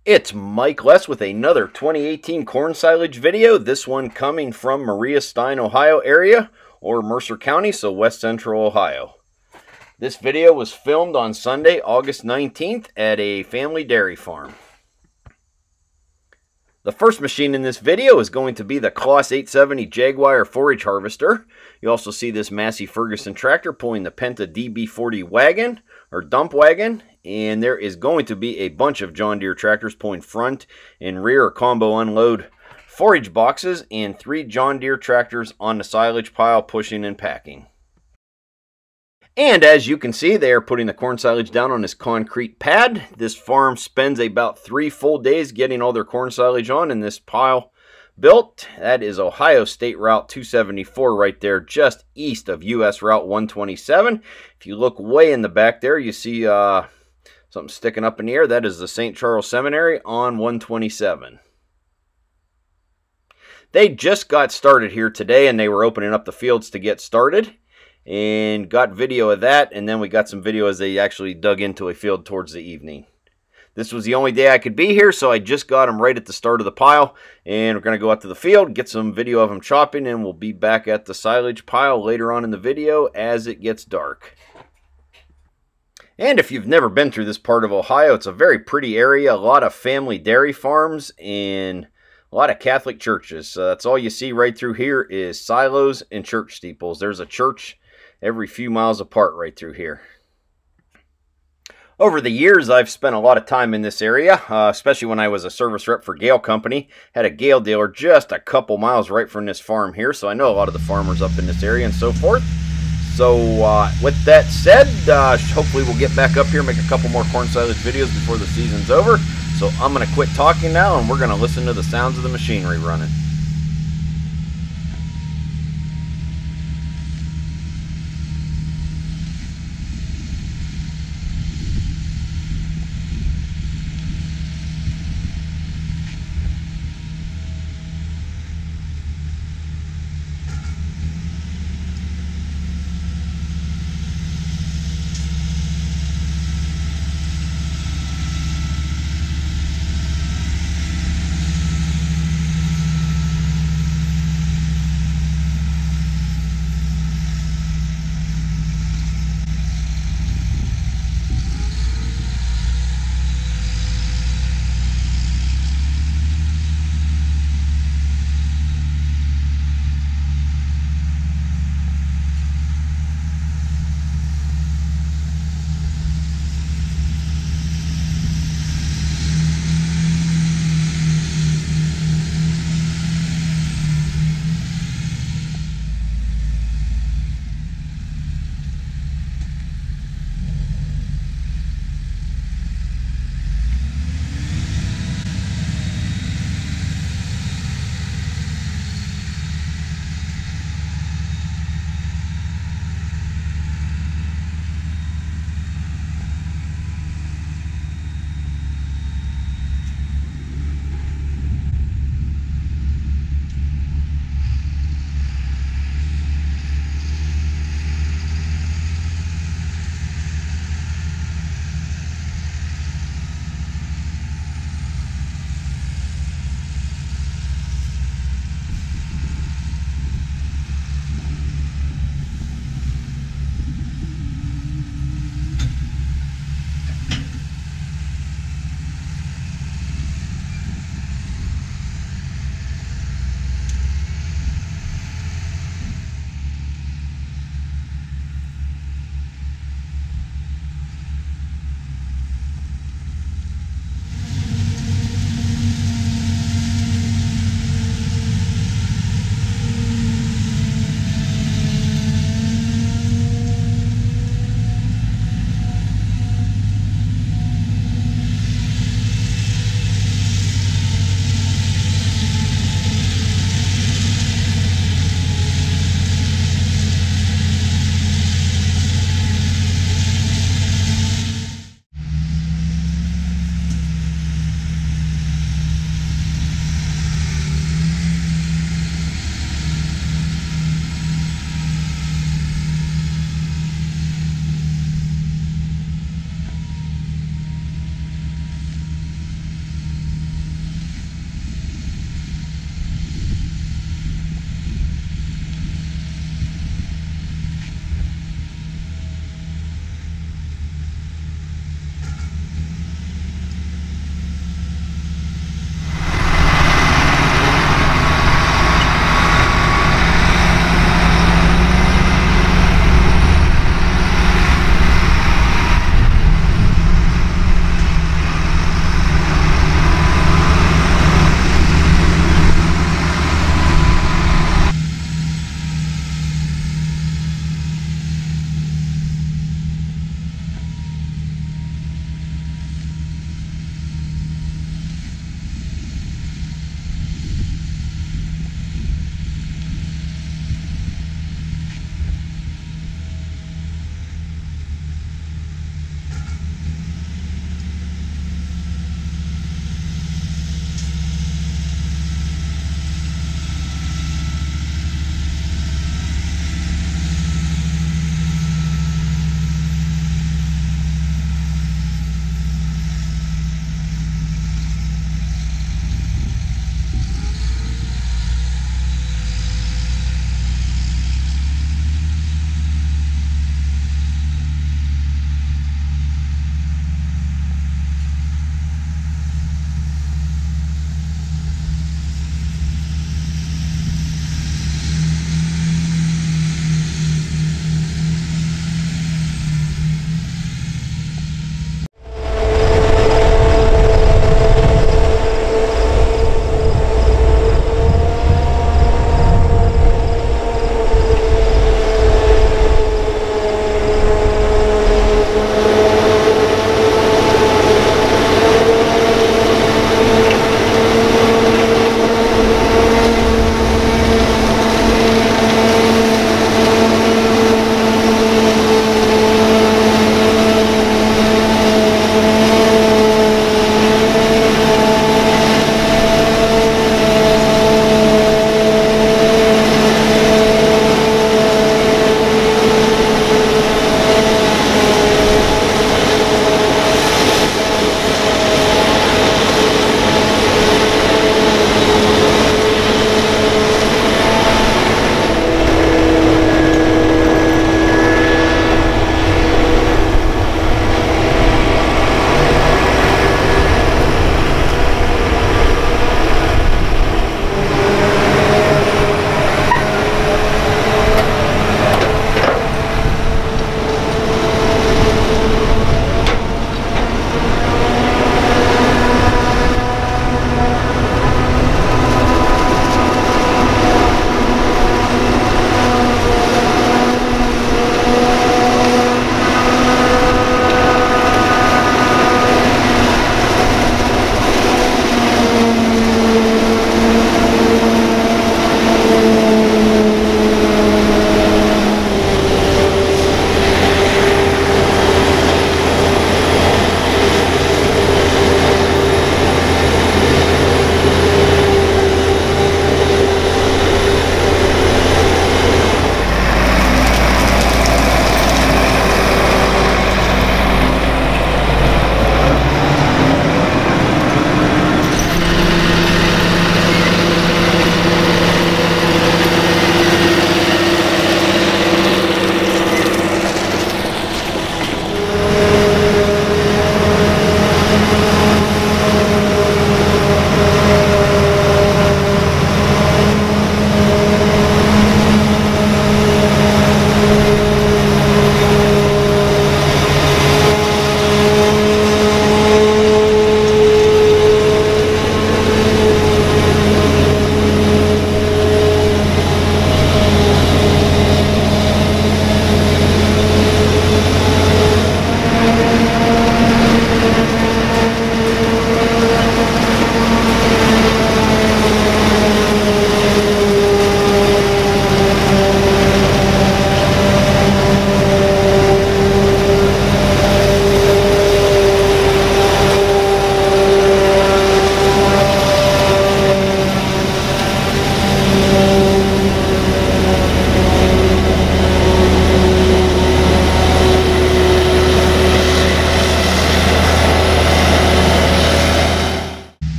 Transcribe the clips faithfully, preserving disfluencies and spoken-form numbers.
It's Mike Less with another twenty eighteen corn silage video, this one coming from Maria Stein Ohio area, or Mercer County, so west central Ohio. This video was filmed on Sunday, August nineteenth at a family dairy farm. The first machine in this video is going to be the Claas eight seventy Jaguar forage harvester. You also see this Massey Ferguson tractor pulling the Penta D B forty wagon, or dump wagon. And there is going to be a bunch of John Deere tractors pulling front and rear or combo unload forage boxes, and three John Deere tractors on the silage pile pushing and packing. And as you can see, they are putting the corn silage down on this concrete pad. This farm spends about three full days getting all their corn silage on and this pile built. That is Ohio State Route two seventy-four right there, just east of U S Route one twenty-seven. If you look way in the back there, you see uh, something sticking up in the air. That is the Saint Charles Seminary on one twenty-seven. They just got started here today, and they were opening up the fields to get started. And got video of that, and then we got some video as they actually dug into a field towards the evening. This was the only day I could be here, so I just got them right at the start of the pile, and we're going to go out to the field, get some video of them chopping, and we'll be back at the silage pile later on in the video as it gets dark. And if you've never been through this part of Ohio, it's a very pretty area, a lot of family dairy farms, and a lot of Catholic churches. So that's all you see right through here is silos and church steeples. There's a church every few miles apart right through here. Over the years, I've spent a lot of time in this area, uh, especially when I was a service rep for Gale Company. Had a Gale dealer just a couple miles right from this farm here, so I know a lot of the farmers up in this area and so forth. So uh, with that said, uh, hopefully we'll get back up here, make a couple more corn silage videos before the season's over. So I'm going to quit talking now, and we're going to listen to the sounds of the machinery running.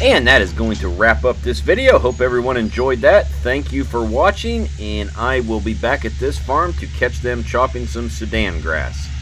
And that is going to wrap up this video. Hope everyone enjoyed that. Thank you for watching, and I will be back at this farm to catch them chopping some Sudan grass.